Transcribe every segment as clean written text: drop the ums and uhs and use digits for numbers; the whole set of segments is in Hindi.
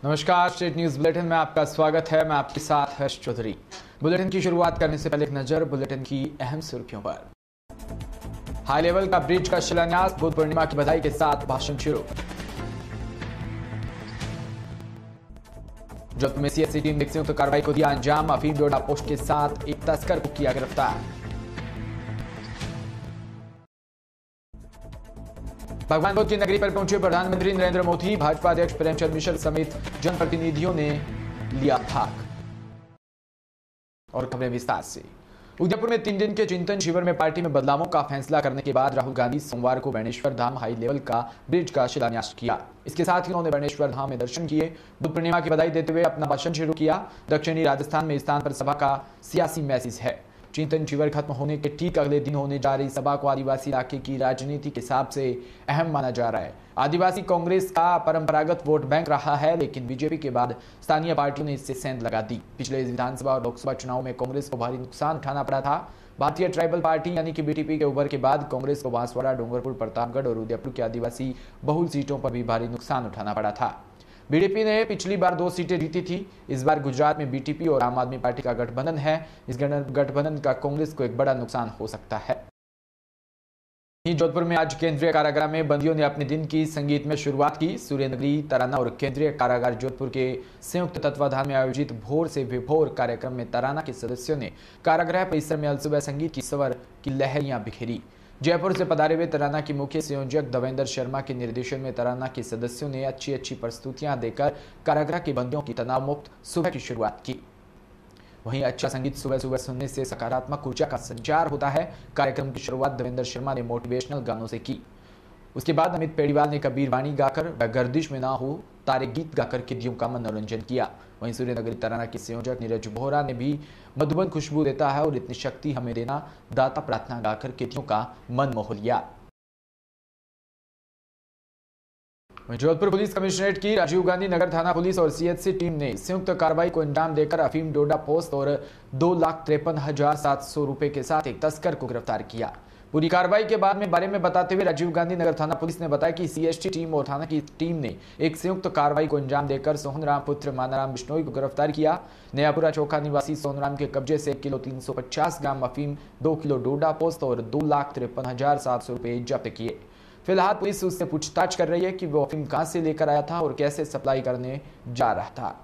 नमस्कार, स्टेट न्यूज बुलेटिन में आपका स्वागत है। मैं आपके साथ हर्ष चौधरी। बुलेटिन की शुरुआत करने से पहले एक नजर बुलेटिन की अहम सुर्खियों पर। हाई लेवल का ब्रिज का शिलान्यास, बुद्ध पूर्णिमा की बधाई के साथ भाषण शुरू। जोधपुर में सीएससी टीम ने संयुक्त कार्रवाई को दिया अंजाम, अफीम डोडा पोस्ट के साथ एक तस्कर को किया गिरफ्तार। भगवान बुद्ध की नगरी पर पहुंचे प्रधानमंत्री नरेंद्र मोदी, भाजपा अध्यक्ष प्रेमचंद मिश्र समेत जनप्रतिनिधियों ने लिया भाग। और खबरें विस्तार से। उदयपुर में 3 दिन के चिंतन शिविर में पार्टी में बदलावों का फैसला करने के बाद राहुल गांधी सोमवार को बेणेश्वर धाम हाई लेवल का ब्रिज का शिलान्यास किया। इसके साथ ही उन्होंने बेणेश्वर धाम में दर्शन किए, बुद्ध पूर्णिमा की बधाई देते हुए अपना भाषण शुरू किया। दक्षिणी राजस्थान में इस स्थान पर सभा का सियासी मैसेज है। चिंतन शिविर खत्म होने के ठीक अगले दिन होने जा रही सभा को आदिवासी इलाके की राजनीति के हिसाब से अहम माना जा रहा है। आदिवासी कांग्रेस का परंपरागत वोट बैंक रहा है, लेकिन बीजेपी के बाद स्थानीय पार्टियों ने इससे सेंध लगा दी। पिछले विधानसभा और लोकसभा चुनाव में कांग्रेस को भारी नुकसान उठाना पड़ा था। भारतीय ट्राइबल पार्टी यानी कि बीटीपी के उभर के बाद कांग्रेस को बांसवाड़ा, डूंगरपुर, प्रतापगढ़ और उदयपुर की आदिवासी बहुल सीटों पर भी भारी नुकसान उठाना पड़ा था। बीजेपी ने पिछली बार 2 सीटें जीती थी। इस बार गुजरात में बीटीपी और आम आदमी पार्टी का गठबंधन है। इस गठबंधन का कांग्रेस को एक बड़ा नुकसान हो सकता है। जोधपुर में आज केंद्रीय कारागार में बंदियों ने अपने दिन की संगीत में शुरुआत की। सूर्यनगरी, तराना और केंद्रीय कारागार जोधपुर के संयुक्त तत्वाधान में आयोजित भोर से विभोर कार्यक्रम में तराना के सदस्यों ने कारागृह परिसर में अलसुबह संगीत की स्वर की लहरियां बिखेरी। जयपुर से पधारे हुए तराना के मुख्य संयोजक देवेंद्र शर्मा के निर्देशन में तराना के सदस्यों ने अच्छी प्रस्तुतियां देकर कारागृह के बंदियों की तनाव मुक्त सुबह की शुरुआत की। वहीं अच्छा संगीत सुबह सुबह सुनने से सकारात्मक ऊर्जा का संचार होता है। कार्यक्रम की शुरुआत देवेंद्र शर्मा ने मोटिवेशनल गानों से की। उसके बाद अमित पेड़ीवाल ने कबीर वाणी गाकर व गर्दिश में ना हो तारे गीत गाकर कैदियों का मनोरंजन किया। वहीं सूर्यनगरी तराना के संयोजक नीरज बोहरा ने भी मधुबन खुशबू देता है और इतनी शक्ति हमें देना दाता प्रार्थना गाकर कैदियों का मन मोह लिया। जोधपुर पुलिस कमिश्नरेट की राजीव गांधी नगर थाना पुलिस और सीएचसी टीम ने संयुक्त कार्रवाई को अंजाम देकर अफीम डोडा पोस्ट और 2,53,700 रुपए के साथ एक तस्कर को गिरफ्तार किया। पूरी कार्रवाई के बारे में बताते हुए राजीव गांधी नगर थाना पुलिस ने बताया कि सीएसटी टीम और थाना की टीम ने एक संयुक्त कार्रवाई को अंजाम देकर सोहनराम पुत्र मानाराम बिश्नोई को गिरफ्तार किया। नयापुरा चौका निवासी सोहनराम के कब्जे से 1 किलो 350 ग्राम अफीम, 2 किलो डोडा पोस्ट और 2,53,700 रुपए जब्त किए। फिलहाल पुलिस उससे पूछताछ कर रही है कि वो अफीम कहां से लेकर आया था और कैसे सप्लाई करने जा रहा था।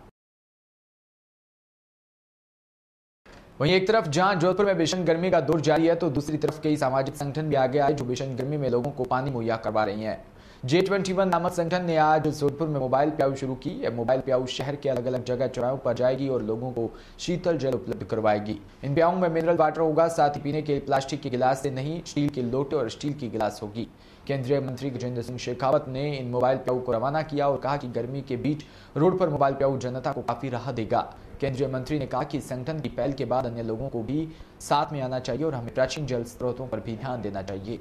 वहीं एक तरफ जहां जोधपुर में भीषण गर्मी का दौर जारी है, तो दूसरी तरफ कई सामाजिक संगठन भी आगे आए जो भीषण गर्मी में लोगों को पानी मुहैया करवा रही हैं। J21 नामक संगठन ने आज जोधपुर में मोबाइल प्याऊ शुरू की। यह मोबाइल प्याऊ शहर के अलग अलग जगह चौराहों पर जाएगी और लोगों को शीतल जल उपलब्ध करवाएगी। इन प्याऊ में मिनरल वाटर होगा, साथ ही पीने के प्लास्टिक के गिलास से नहीं, स्टील के लोटे और स्टील की गिलास होगी। केंद्रीय मंत्री गजेंद्र सिंह शेखावत ने इन मोबाइल प्याऊ को रवाना किया और कहा कि गर्मी के बीच रोड पर मोबाइल प्याऊ जनता को काफी राहत देगा। केंद्रीय मंत्री ने कहा कि इस संगठन की पहल के बाद अन्य लोगों को भी साथ में आना चाहिए और हमें प्राचीन जल स्रोतों पर भी ध्यान देना चाहिए।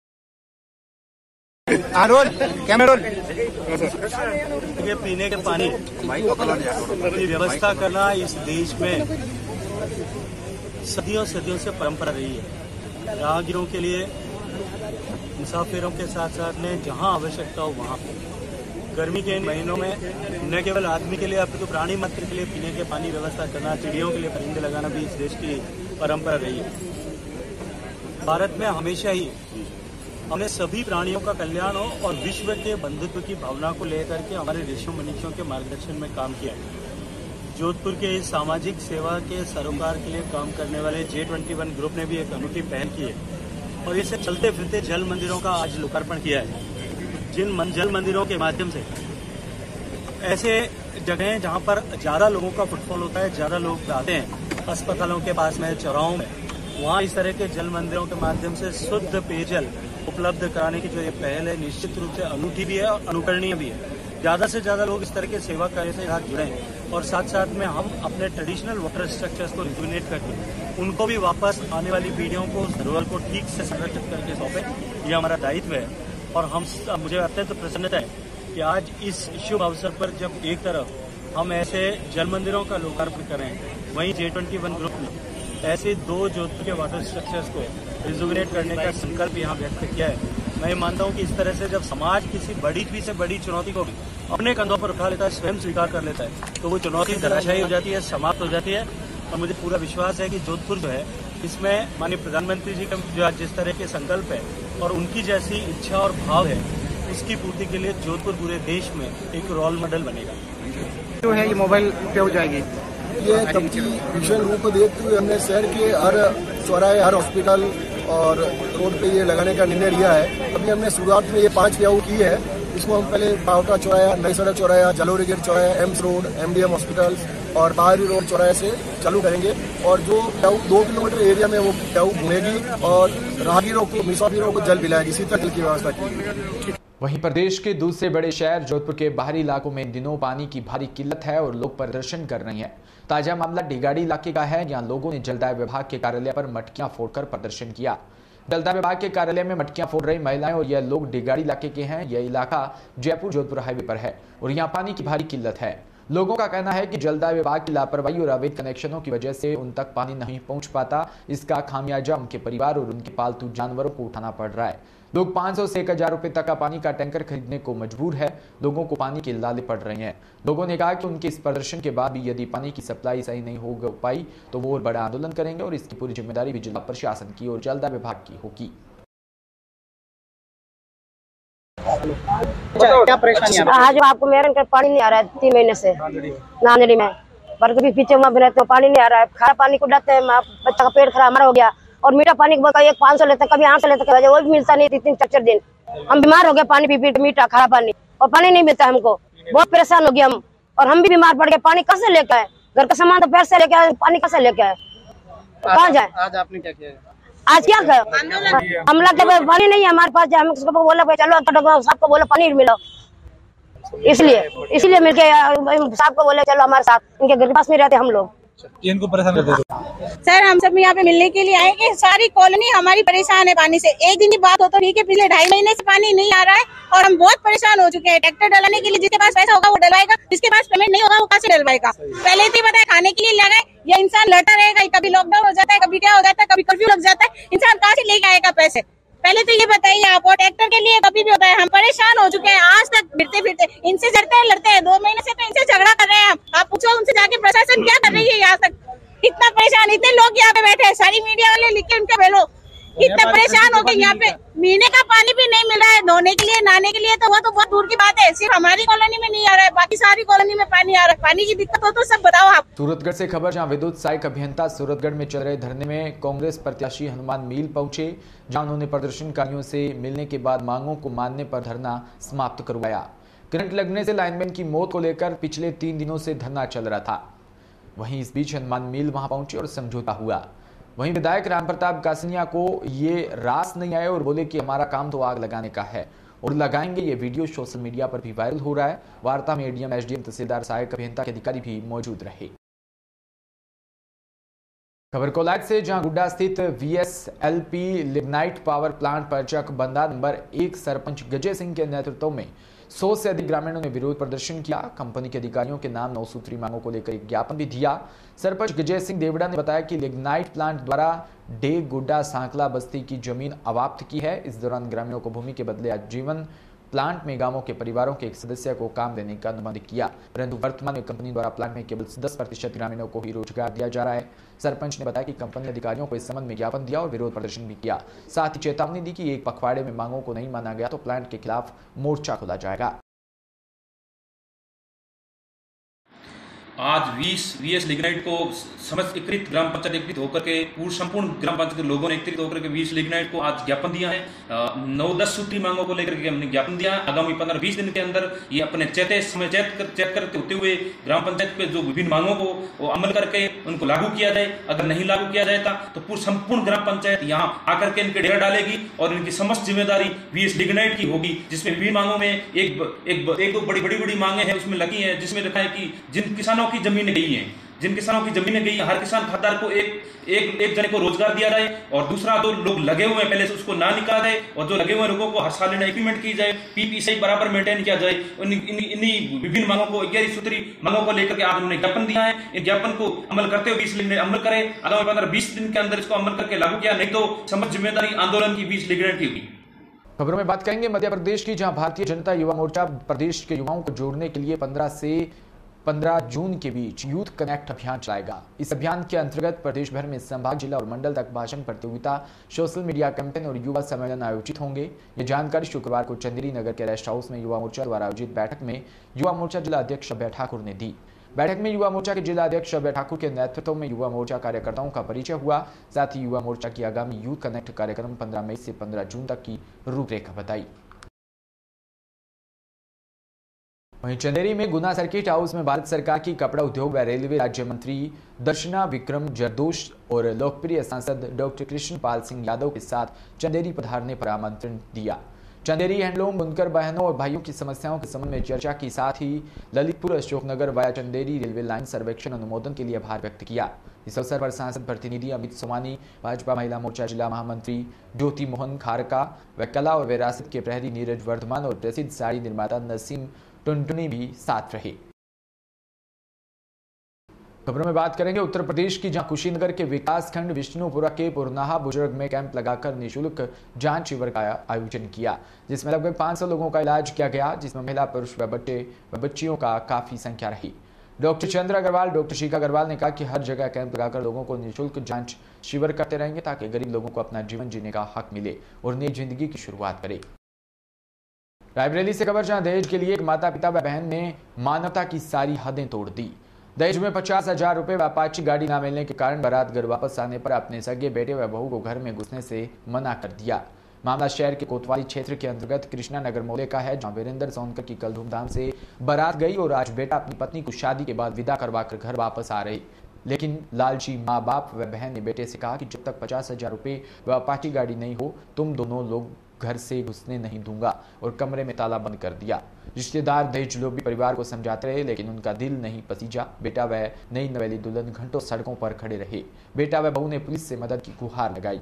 ये पीने के पानी की व्यवस्था करना इस देश में सदियों से परंपरा रही है। राहगीरों के लिए, मुसाफिरों के साथ साथ में जहां आवश्यकता हो वहां गर्मी के इन महीनों में न केवल आदमी के लिए अपितु प्राणी मात्र के लिए पीने के पानी व्यवस्था करना, चिड़ियों के लिए परिंदे लगाना भी इस देश की परंपरा रही है। भारत में हमेशा ही हमने सभी प्राणियों का कल्याण हो और विश्व के बंधुत्व की भावना को लेकर के हमारे ऋषियों मनीषियों के मार्गदर्शन में काम किया है। जोधपुर के इस सामाजिक सेवा के सरोकार के लिए काम करने वाले J21 ग्रुप ने भी एक अनूठी पहल की है और इसे चलते फिरते जल मंदिरों का आज लोकार्पण किया है। जिन जल मंदिरों के माध्यम से ऐसे जगह जहां पर ज्यादा लोगों का फुटफॉल होता है, ज्यादा लोग आते हैं, अस्पतालों के पास में, चौराहों में, वहां इस तरह के जल मंदिरों के माध्यम से शुद्ध पेयजल उपलब्ध कराने की जो ये पहल है, निश्चित रूप से अनूठी भी है और अनुकरणीय भी है। ज्यादा से ज्यादा लोग इस तरह के सेवा कार्य से यहाँ जुड़े और साथ साथ में हम अपने ट्रेडिशनल वाटर स्ट्रक्चर्स को रिजुविनेट करके उनको भी वापस आने वाली पीढ़ियों को, जरूरत को ठीक से संरक्षित करके सौंपे, ये हमारा दायित्व है। और हम मुझे अत्यंत प्रसन्नता है कि आज इस शुभ अवसर पर जब एक तरफ हम ऐसे जल मंदिरों का लोकार्पण कर रहे हैं, वहीं J21 ग्रुप ने ऐसे 2 जोधपुर के वाटर स्ट्रक्चर्स को रिजुविनेट करने का संकल्प यहाँ व्यक्त किया है। मैं मानता हूं कि इस तरह से जब समाज किसी बड़ी से बड़ी चुनौती को भी अपने कंधों पर उठा लेता है, स्वयं स्वीकार कर लेता है, तो वो चुनौती धराशायी हो जाती है, समाप्त हो जाती है। और मुझे पूरा विश्वास है कि जोधपुर जो है इसमें माननीय प्रधानमंत्री जी का जो आज जिस तरह के संकल्प है और उनकी जैसी इच्छा और भाव है, उसकी पूर्ति के लिए जोधपुर पूरे देश में एक रोल मॉडल बनेगा। जो है ये मोबाइल पे हो जाएगी। ये तब्दीली भीषण रूप को देखते हुए हमने शहर के हर चौराहे, हर हॉस्पिटल और रोड पे ये लगाने का निर्णय लिया है। अभी हमने शुरुआत में ये 5 प्याऊ की है। इसको हम पहले बावटा चौराया, नई सड़क चौराया, जलोरी गेट चौराया, एम्स रोड, MDM हॉस्पिटल और बाहरी रोड चौराहे से चालू करेंगे। और जो प्याऊ 2 किलोमीटर एरिया में वो प्याऊ घूमेगी और राहगीरों को, मुसाफिरों को जल पिलाएगी। इसी तरह की व्यवस्था की। वहीं प्रदेश के दूसरे बड़े शहर जोधपुर के बाहरी इलाकों में इन दिनों पानी की भारी किल्लत है और लोग प्रदर्शन कर रहे हैं। ताजा मामला ढिगाड़ी इलाके का है, जहां लोगों ने जलदाय विभाग के कार्यालय पर मटकियां फोड़कर प्रदर्शन किया। जलदाय विभाग के कार्यालय में मटकियां फोड़ रही महिलाएं और यह लोग ढिगाड़ी इलाके के हैं। यह इलाका जयपुर जोधपुर हाईवे पर है और यहाँ पानी की भारी किल्लत है। लोगों का कहना है कि जलदाय विभाग की लापरवाही और अवैध कनेक्शनों की वजह से उन तक पानी नहीं पहुंच पाता। इसका खामियाजा उनके परिवार और उनके पालतू जानवरों को उठाना पड़ रहा है। लोग 500 से 1000 रुपए तक का पानी का टैंकर खरीदने को मजबूर है। लोगों को पानी के लाले पड़ रहे हैं। लोगों ने कहा कि उनके इस प्रदर्शन के बाद भी यदि पानी की सप्लाई सही नहीं हो पाई तो वो बड़ा आंदोलन करेंगे और इसकी पूरी जिम्मेदारी भी जिला प्रशासन की और जलदाय विभाग की होगी। क्या परेशानी है? आज आपको मेरे पानी नहीं आ रहा है 3 महीने से नांदड़ी में। पर कभी पीछे वहाँ भी रहते पानी नहीं आ रहा है। खारा पानी को डालते हैं, बच्चा का पेट खराब हमारा हो गया। और मीठा पानी को एक 500 लेते, कभी 800 लेते, वो भी मिलता नहीं। 3-4 दिन हम बीमार हो गए पानी पी मीठा खारा पानी, और पानी नहीं मिलता हमको। बहुत परेशान हो गया हम, और हम भी बीमार पड़ गए। पानी कैसे लेके आए? घर का सामान तो पैर से लेके आए, पानी कैसे लेके आए? कहाँ जाए? आज आपने क्या किया? आज क्या कर हम लोग पानी नहीं है हमारे पास। हम सबको बोला चलो साहब को बोला पानी मिलो, इसलिए मिलके साहब को बोले चलो हमारे साथ। इनके घर के पास में रहते हम लोग। इनको परेशान करते हो? सर हम सब यहाँ पे मिलने के लिए आए कि सारी कॉलोनी हमारी परेशान है पानी से। एक दिन की बात हो तो ठीक है, पिछले 2.5 महीने से पानी नहीं आ रहा है और हम बहुत परेशान हो चुके हैं। ट्रैक्टर डलाने के लिए जिसके पास पैसा होगा वो डलवाएगा, जिसके पास पेमेंट नहीं होगा वो कहाँ से डलवाएगा? पहले ही बताया खाने के लिए लगाए, ये इंसान लड़ता रहेगा। कभी लॉकडाउन हो जाता है, कभी क्या हो जाता है, कभी कर्फ्यू लग जाता है, इंसान कहाँ से लेके आएगा पैसे? पहले तो ये बताइए आप। और ट्रैक्टर के लिए कभी भी होता है। हम परेशान हो चुके हैं आज तक फिरते इनसे लड़ते हैं 2 महीने से तो इनसे झगड़ा कर रहे हैं हम। आप पूछो उनसे जाके प्रशासन क्या कर रही है यहाँ तक। इतना परेशान, इतने लोग यहाँ पे बैठे हैं, सारी मीडिया वाले लिख के उनके भेलो। इतने परेशान हो गए, यहाँ पे पीने का पानी भी नहीं मिल रहा है, धोने के लिए, नहाने के लिए तो वो तो बहुत दूर की बात है। सिर्फ हमारी कॉलोनी में नहीं आ रहा है, बाकी सारी कॉलोनी में पानी आ रहा है। पानी की दिक्कत हो तो सब बताओ आप। सूरतगढ़ से खबर, जहां विद्युत सहायक अभियंता सूरतगढ़ में चल रहे धरने में कांग्रेस प्रत्याशी हनुमान मील पहुंचे, जहां उन्होंने प्रदर्शनकारियों से मिलने के बाद मांगों को मानने पर धरना समाप्त करवाया। करंट लगने से लाइनमैन की मौत को लेकर पिछले 3 दिनों से धरना चल रहा था। वहीं इस बीच हनुमान मील वहां पहुंचे और समझौता हुआ। वहीं विधायक राम प्रताप कासनिया को ये रास नहीं आए और बोले कि हमारा काम तो आग लगाने का है और लगाएंगे। ये वीडियो सोशल मीडिया पर भी वायरल हो रहा है। वार्ता में एडीएम, एसडीएम, तहसीलदार, सहायक अभियंता के अधिकारी भी मौजूद रहे। खबर कोलायत से, जहां गुड्डा स्थित VSLP लिग्नाइट पावर प्लांट पर चकबंदा नंबर 1 सरपंच गजय सिंह के नेतृत्व में 100 से अधिक ग्रामीणों ने विरोध प्रदर्शन किया। कंपनी के अधिकारियों के नाम 9 सूत्री मांगों को लेकर एक ज्ञापन भी दिया। सरपंच गजय सिंह देवड़ा ने बताया कि लिग्नाइट प्लांट द्वारा डेग गुड्डा सांकला बस्ती की जमीन अवाप्त की है। इस दौरान ग्रामीणों को भूमि के बदले आजीवन प्लांट में गांवों के परिवारों के एक सदस्य को काम देने का अनुबंध किया, परंतु वर्तमान में कंपनी द्वारा प्लांट में केवल 10% ग्रामीणों को ही रोजगार दिया जा रहा है। सरपंच ने बताया कि कंपनी अधिकारियों को इस संबंध में ज्ञापन दिया और विरोध प्रदर्शन भी किया। साथ ही चेतावनी दी कि एक पखवाड़े में मांगों को नहीं माना गया तो प्लांट के खिलाफ मोर्चा खोला जाएगा। आज VS लिग्नाइट को समस्त एकत्रित ग्राम पंचायत एकत्रित होकर के संपूर्ण ग्राम पंचायत के लोगों ने एकत्रित होकर के VS लिग्नाइट को आज ज्ञापन दिया है। 9-10 सूत्री मांगों को लेकर के हमने ज्ञापन दिया। आगामी 15-20 दिन के अंदर ये अपने चेक करते होते हुए ग्राम पंचायत पे जो विभिन्न मांगों को अमल करके उनको लागू किया जाए। अगर नहीं लागू किया जाएगा तो संपूर्ण ग्राम पंचायत यहाँ आकर के इनके डेरा डालेगी और इनकी समस्त जिम्मेदारी VS लिग्नाइट की होगी, जिसमें विभिन्न मांगों में एक दो बड़ी मांगे हैं उसमें लगी है, जिसमें लिखा है कि जिन किसानों की जमीनें गई हैं, हर किसान खातेदार को एक जने को रोजगार दिया जाए और दूसरा जो लोग लगे हुए हैं पहले से उसको ना निकाला जाए और जो लगे हुए लोगों को हर साल इंक्रीमेंट की जाए, PP सही बराबर मेंटेन किया जाए। इन्हीं विभिन्न मांगों को 11 सूत्री मांगों को लेकर के आज हमने ज्ञापन दिया है। इन ज्ञापन को अमल करते हुए 20 दिन में अमल करें। आगामी 15-20 दिन के अंदर इसको अमल करके लागू किया, नहीं तो समस्त जिम्मेदारी आंदोलन की 20 लिग्नाइट की होगी। खबरों में बात करेंगे मध्य प्रदेश की, जहां भारतीय जनता युवा मोर्चा प्रदेश के युवाओं को जोड़ने के लिए 15 से 15 जून के बीच यूथ कनेक्ट अभियान चलाएगा। इस अभियान के अंतर्गत प्रदेश भर में संभाग, जिला और मंडल तक भाषण प्रतियोगिता, सोशल मीडिया कैंपेन और युवा सम्मेलन आयोजित होंगे। ये जानकारी शुक्रवार को चंदेरी नगर के रेस्ट हाउस में युवा मोर्चा द्वारा आयोजित बैठक में युवा मोर्चा जिला अध्यक्ष अभय ठाकुर ने दी। बैठक में युवा मोर्चा के जिला अध्यक्ष अभय ठाकुर के नेतृत्व में युवा मोर्चा कार्यकर्ताओं का परिचय हुआ। साथ ही युवा मोर्चा की आगामी यूथ कनेक्ट कार्यक्रम 15 मई से 15 जून तक की रूपरेखा बताई। वहीं चंदेरी में गुना सर्किट हाउस में भारत सरकार की कपड़ा उद्योग व रेलवे राज्य मंत्री दर्शना विक्रम जरदोश और लोकप्रिय सांसद डॉक्टर कृष्ण पाल सिंह यादव के साथ चंदेरी पधारने पर आमंत्रण दिया। चंदेरी हैंडलूम बुनकर बहनों और भाइयों की समस्याओं के संबंध में चर्चा की। साथ ही Lalitpur Ashoknagar via Chanderi railway line सर्वेक्षण अनुमोदन के लिए आभार व्यक्त किया। इस अवसर पर सांसद प्रतिनिधि अमित सोमानी, भाजपा महिला मोर्चा जिला महामंत्री ज्योति मोहन खारका व कला और विरासत के प्रहरी नीरज वर्धमान और प्रसिद्ध साड़ी निर्माता नसीम टुनटुनी भी साथ रहे। खबरों में बात करेंगे उत्तर प्रदेश की, जहां कुशीनगर के विकास खंड विष्णुपुरा के पुरनाहा बुजुर्ग में कैंप लगाकर निःशुल्क जांच शिविर का आयोजन किया, जिसमें लगभग 500 लोगों का इलाज किया गया, जिसमें महिला, पुरुष व बच्चियों का काफी संख्या रही। डॉक्टर चंद्र अग्रवाल, डॉक्टर शिखा अग्रवाल ने कहा कि हर जगह कैंप लगाकर लोगों को निःशुल्क जांच शिविर करते रहेंगे ताकि गरीब लोगों को अपना जीवन जीने का हक मिले और नई जिंदगी की शुरुआत करे। रायबरेली से खबर, जहां दहेज के लिए एक माता पिता व बहन ने मानवता की सारी हदें तोड़ दी। दहेज में 50,000 रुपए व अपाची गाड़ी न मिलने के कारण बारात घर वापस आने पर अपने सगे बेटे व बहू को घर में घुसने से मना कर दिया। मामला शहर के कोतवाली क्षेत्र के अंतर्गत कृष्णा नगर मोहल्ले का है, जहां वीरेंद्र सोनकर की कल धूमधाम से बारात गई और आज बेटा अपनी पत्नी को शादी के बाद विदा करवाकर घर वापस आ रही। लेकिन लालची माँ बाप व बहन ने बेटे से कहा कि जब तक 50,000 रुपए व अपाची गाड़ी नहीं हो तुम दोनों लोग घर से घुसने नहीं दूंगा और कमरे में ताला बंद कर दिया। रिश्तेदार, दहेज लोग भी परिवार को समझाते रहे, लेकिन उनका दिल नहीं पसीजा। बेटा व नई नवेली दुल्हन घंटों सड़कों पर खड़े रहे। बेटा व बहू ने पुलिस से मदद की गुहार लगाई।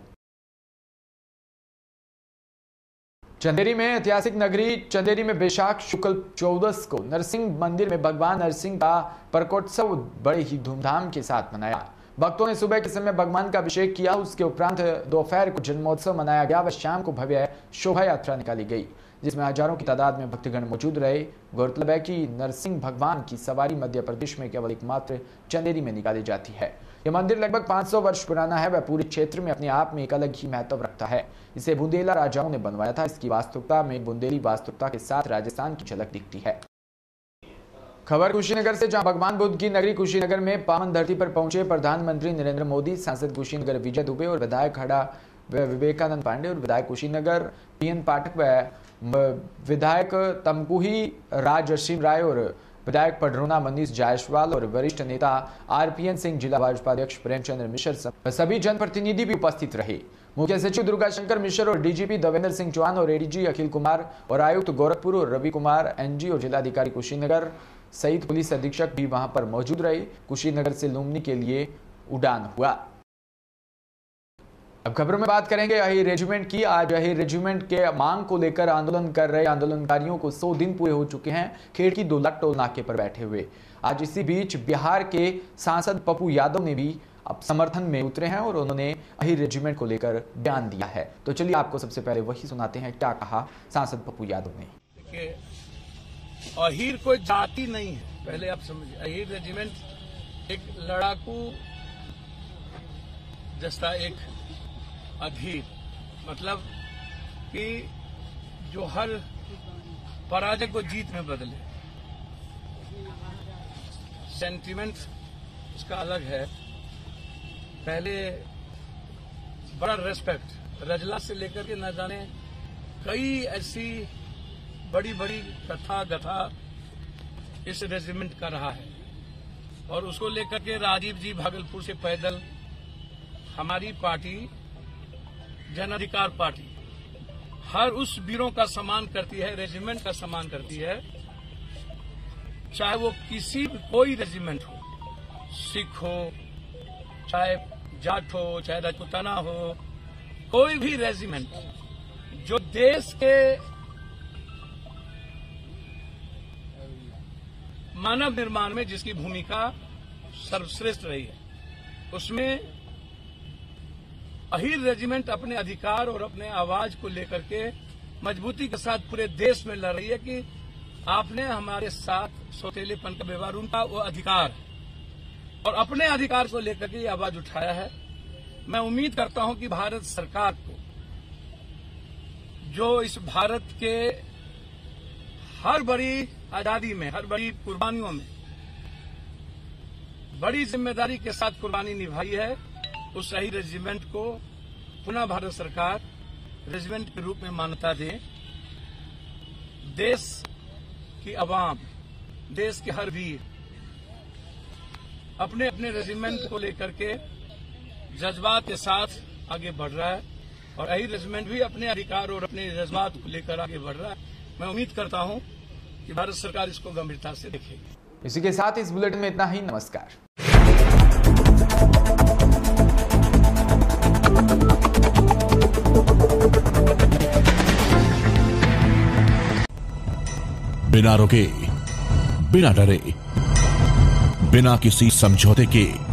चंदेरी में ऐतिहासिक नगरी चंदेरी में बैशाख शुक्ल 14 को नरसिंह मंदिर में भगवान नरसिंह का प्रकोत्सव बड़े ही धूमधाम के साथ मनाया। भक्तों ने सुबह के समय भगवान का अभिषेक किया। उसके उपरांत दोपहर को जन्मोत्सव मनाया गया व शाम को भव्य शोभा यात्रा निकाली गई, जिसमें हजारों की तादाद में भक्तगण मौजूद रहे। गौरतलब है कि नरसिंह भगवान की सवारी मध्य प्रदेश में केवल एकमात्र चंदेरी में निकाली जाती है। यह मंदिर लगभग 500 वर्ष पुराना है। वह पूरे क्षेत्र में अपने आप में एक अलग ही महत्व रखता है। इसे बुंदेला राजाओं ने बनवाया था। इसकी वास्तुकता में बुंदेली वास्तुकता के साथ राजस्थान की झलक दिखती है। खबर कुशीनगर से, जहां भगवान बुद्ध की नगरी कुशीनगर में पावन धरती पर पहुंचे प्रधानमंत्री नरेंद्र मोदी, सांसद कुशीनगर विजय दुबे और विधायक हड़ा व विवेकानंद पांडे और विधायक कुशीनगर पीएन पाठक व विधायक तमकुही राज असीम राय और विधायक पडरोना मनीष जायसवाल और वरिष्ठ नेता आरपीएन सिंह, जिला भाजपा अध्यक्ष प्रेमचंद्र मिश्र सभी जनप्रतिनिधि भी उपस्थित रहे। मुख्य सचिव दुर्गा शंकर मिश्र और डीजीपी देवेंद्र सिंह चौहान और एडीजी अखिल कुमार और आयुक्त गोरखपुर और रवि कुमार एनजी और जिलाधिकारी कुशीनगर सहित पुलिस अधीक्षक भी वहां पर मौजूद रहे। कुशीनगर से लुम्बिनी के लिए उड़ान हुआ। अब खबरों में बात करेंगे अहीर रेजिमेंट की। आज अहीर रेजिमेंट के मांग को लेकर आंदोलन कर रहे आंदोलनकारियों को 100 दिन पूरे हो चुके हैं, खेड़की 2 लाख टोल नाके पर बैठे हुए। आज इसी बीच बिहार के सांसद पप्पू यादव ने भी अब समर्थन में उतरे हैं और उन्होंने अहीर रेजिमेंट को लेकर बयान दिया है। तो चलिए आपको सबसे पहले वही सुनाते हैं क्या कहा सांसद पप्पू यादव ने। अहीर कोई जाति नहीं है, पहले आप समझिए। अहीर रेजिमेंट एक लड़ाकू जैसा एक अधीर, मतलब कि जो हर पराजय को जीत में बदले। सेंटिमेंट उसका अलग है। पहले बड़ा रेस्पेक्ट, रजला से लेकर के न जाने कई ऐसी बड़ी बड़ी कथा गथा इस रेजिमेंट का रहा है, और उसको लेकर के राजीव जी भागलपुर से पैदल हमारी पार्टी जन अधिकार पार्टी हर उस वीरों का सम्मान करती है, रेजिमेंट का सम्मान करती है, चाहे वो किसी भी कोई रेजिमेंट हो, सिख हो, चाहे जाट हो, चाहे राजपूताना हो, कोई भी रेजिमेंट जो देश के मानव निर्माण में जिसकी भूमिका सर्वश्रेष्ठ रही है, उसमें अहीर रेजिमेंट अपने अधिकार और अपने आवाज को लेकर के मजबूती के साथ पूरे देश में लड़ रही है कि आपने हमारे साथ सौतेलेपन का व्यवहार, उनका वो अधिकार और अपने अधिकार को लेकर के आवाज उठाया है। मैं उम्मीद करता हूं कि भारत सरकार को, जो इस भारत के हर बड़ी आजादी में, हर बड़ी कुर्बानियों में बड़ी जिम्मेदारी के साथ कुर्बानी निभाई है, उस शहीद रेजिमेंट को पुनः भारत सरकार रेजिमेंट के रूप में मान्यता दे। देश की आवाम, देश के हर वीर अपने अपने रेजिमेंट को लेकर के जज्बात के साथ आगे बढ़ रहा है और यही रेजिमेंट भी अपने अधिकार और अपने जज्बात को लेकर आगे बढ़ रहा है। मैं उम्मीद करता हूं कि भारत सरकार इसको गंभीरता से देखेगी। इसी के साथ इस बुलेटिन में इतना ही। नमस्कार। बिना रुके, बिना डरे, बिना किसी समझौते के